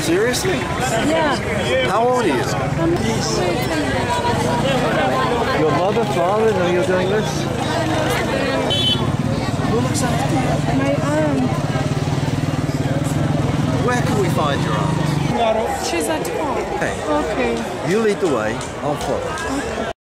Seriously? Yeah. How old are you? Your mother, father know you're doing this? Who looks after you? My aunt. Where can we find your aunt? She's at home. Okay. Okay. You lead the way, I'll follow.